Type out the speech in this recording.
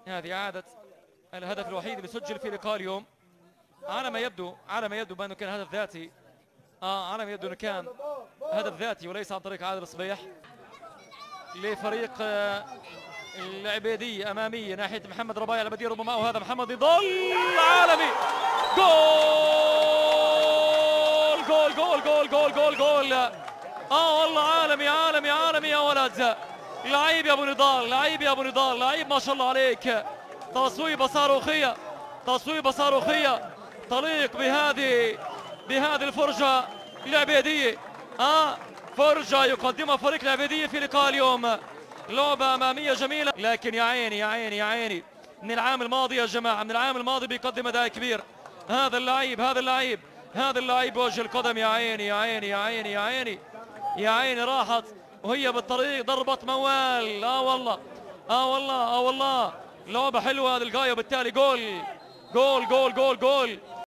هذه عادة الهدف الوحيد اللي سجل في لقاء اليوم، على ما يبدو بأنه كان هدف ذاتي. على ما يبدو أنه كان هدف ذاتي وليس عن طريق عادل الصبيح لفريق العبيدية أمامية ناحية محمد ربايع العبيدية، ربما وهذا محمد نضال عالمي. جول جول جول جول جول جول جول. والله عالمي عالمي عالمي يا ولد. لعيب يا ابو نضال، لعيب يا ابو نضال، لعيب ما شاء الله عليك. تصويبه صاروخيه، تصويبه صاروخيه تليق بهذه الفرجه العبيديه. فرجه يقدمها فريق العبيديه في لقاء اليوم. لعبه اماميه جميله، لكن يا عيني يا عيني يا عيني من العام الماضي يا جماعه، من العام الماضي بيقدم اداء كبير. هذا اللعيب هذا اللعيب هذا اللعيب بوجه القدم. يا عيني يا عيني يا عيني يا عيني يا عيني، راحت وهي بالطريق ضربة موال. والله والله والله لعبة حلوة هذه الغاية، وبالتالي جول جول جول جول جول